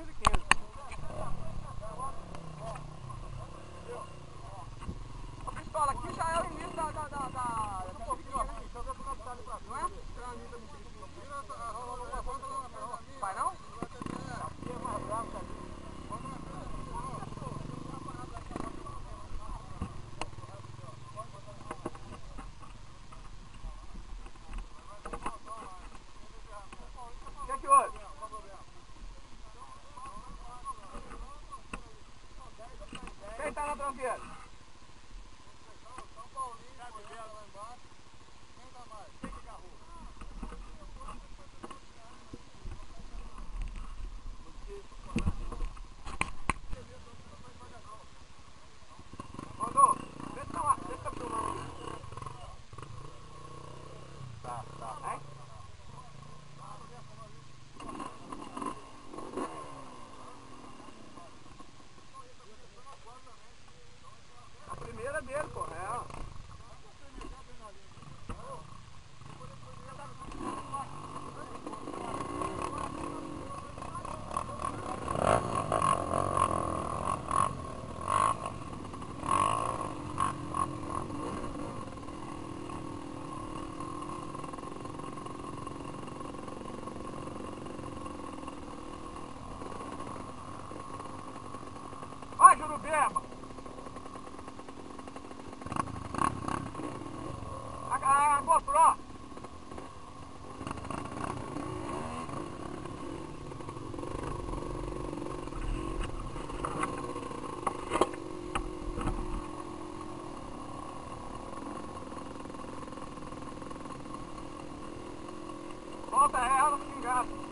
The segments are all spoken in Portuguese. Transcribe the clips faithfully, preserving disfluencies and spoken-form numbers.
quinze, quinze. A pistola aqui já é o início da... da, da, da, da pouquinho, né? Deixa eu ver como é que tá ali pra cima. Não é? Vai não? Aqui é mais bravo que ali. O que é que houve? Quem tá na tranqueira? São Paulinho, Gabriela lá embaixo. Quem tá mais? Quem que agarrou? Mandou. Vê se tá lá. Vê se tá filmando. Tá, tá. Hein? A primeira dele, pô. É. Vai, Jurubeba! A, a GoPro! Volta ela, não engata.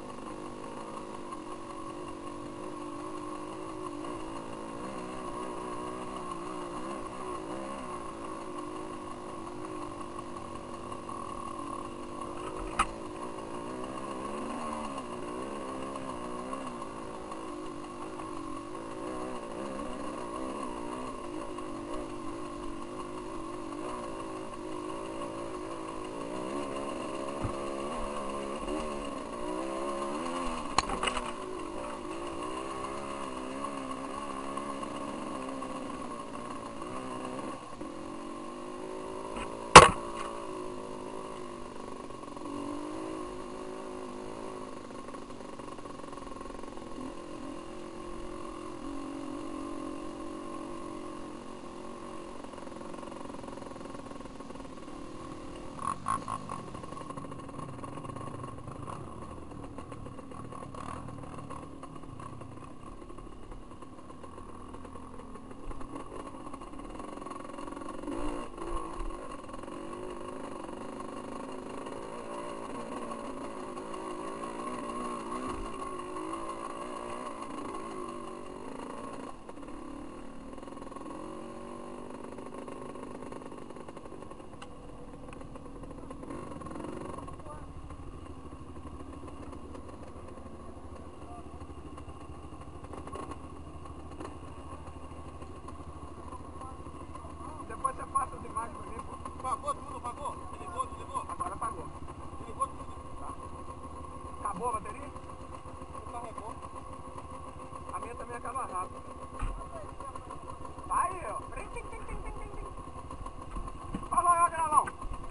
Depois você passa as imagens pra mim, pô. Pagou tudo, pagou? Desligou, desligou? Agora pagou. Desligou tudo? Tá. Acabou a bateria? Não carregou. A minha também acaba rápido. Aí, ó. Tim, tim, tim, tim, tim, tim. Falou, ó, Gralão.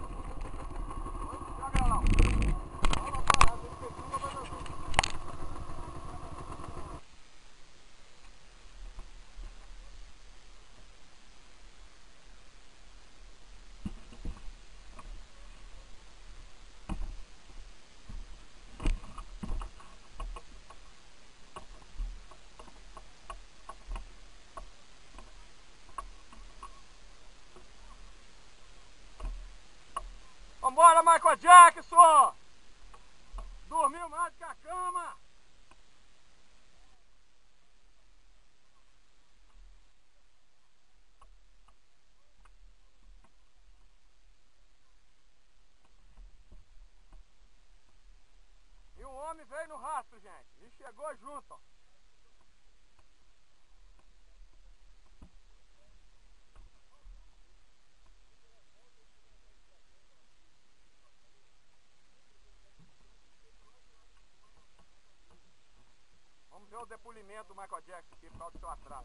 Ó, Gralão. Fala, para, tem que ter uma pra fazer. Vambora, Michael Jackson! Dormiu mais do que a cama! E o homem veio no rastro, gente. E chegou junto, ó. Vamos ver o depoimento do Michael Jackson aqui por causa do seu atraso.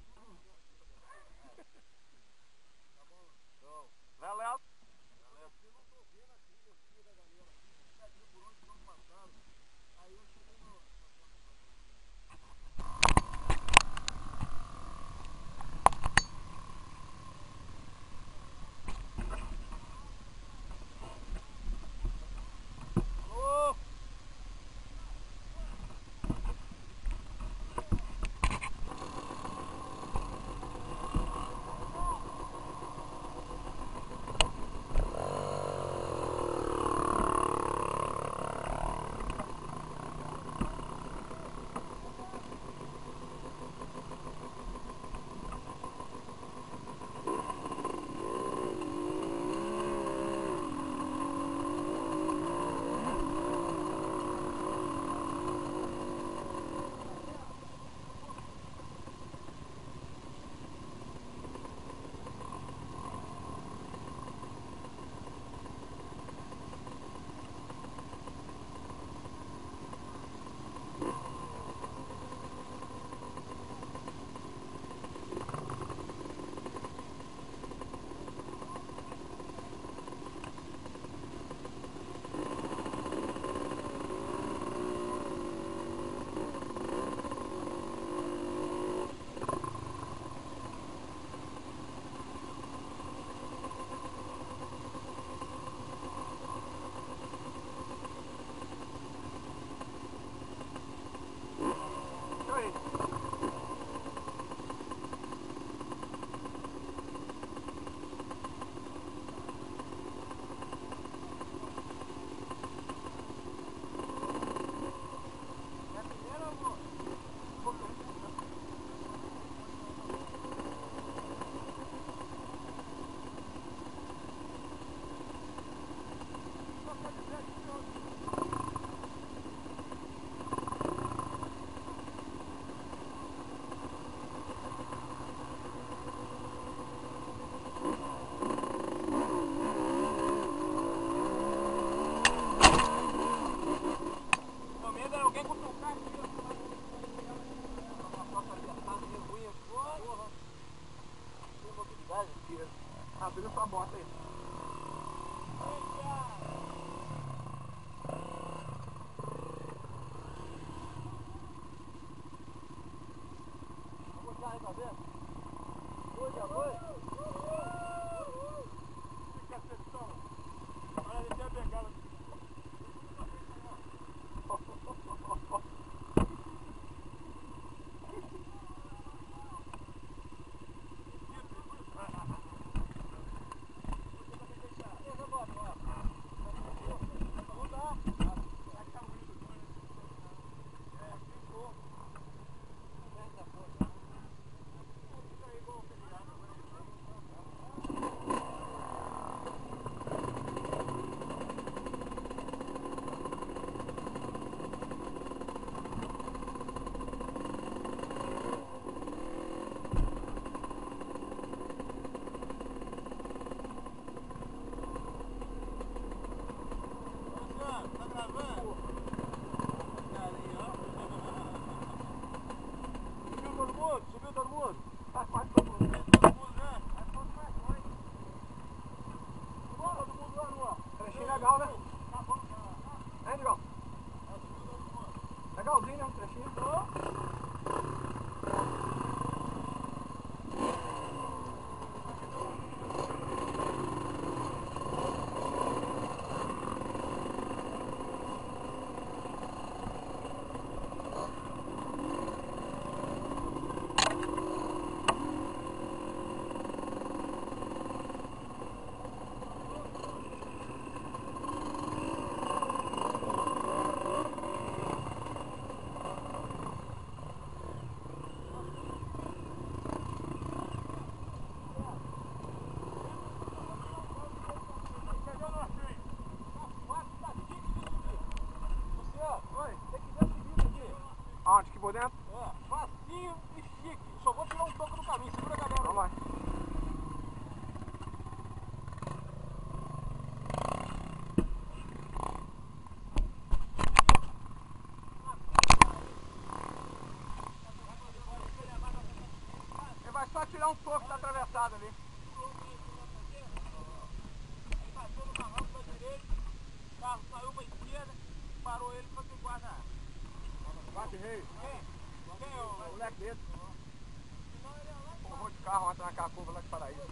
Tá bom. Então. Léo, Léo. Eu não tô vendo aqui, eu fui da galera aqui, pediu por onde não passaram. Aí eu cheguei no. Abriu sua bota aí. Vamos botar aí pra ver? Foi, já foi? Fica atenção. Olha, ele tem a bengala. Subiu todo mundo? Faz parte todo mundo. Todo mundo, né? Faz parte faz parte. Subiu todo mundo lá no ar. Trechinho legal, né? Tá bom, tá. É, legal. Subiu todo mundo. Legalzinho, né? Um trechinho. Aonde? Aqui por dentro? É, facinho e chique. Só vou tirar um toco do caminho. Segura a galera. Vamos lá. só tirar um soco da atravessada ali. Ele bateu no barranco pra direita, o carro saiu pra esquerda, parou ele pra que guarda. Bate rei. Quem? Quem é o moleque dele. Porrou de carro ontem naquela curva lá de Paraíso.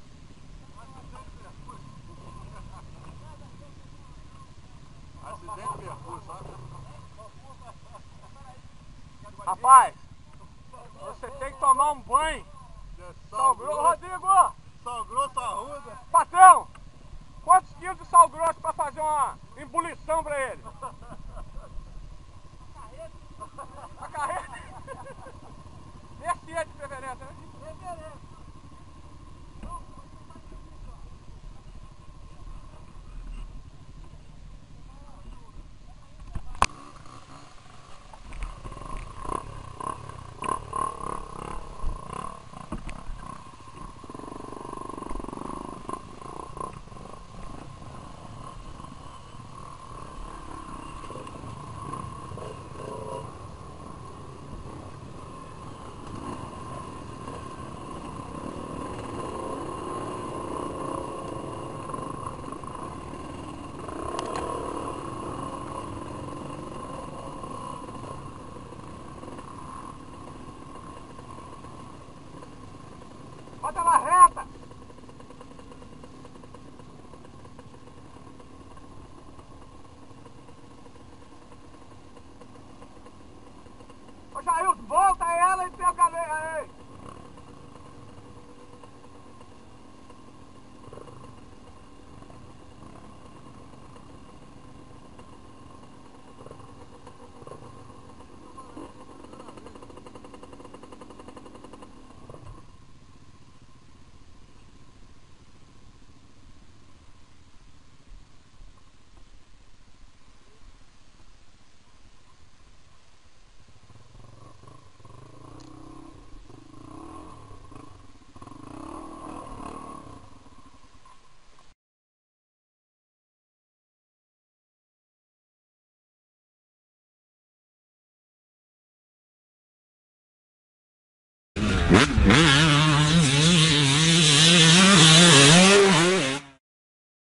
Acidente de percurso, sabe? Rapaz, você tem que tomar um banho. Sal grosso. Rodrigo! Sal grosso, arruda. Patrão, quantos quilos de sal grosso pra fazer uma ebulição pra ele? A carreta? Esse é de preferência, né? Preferência. Bota ela reta! Ô Jailton, volta ela e pega aí! Mm-hmm.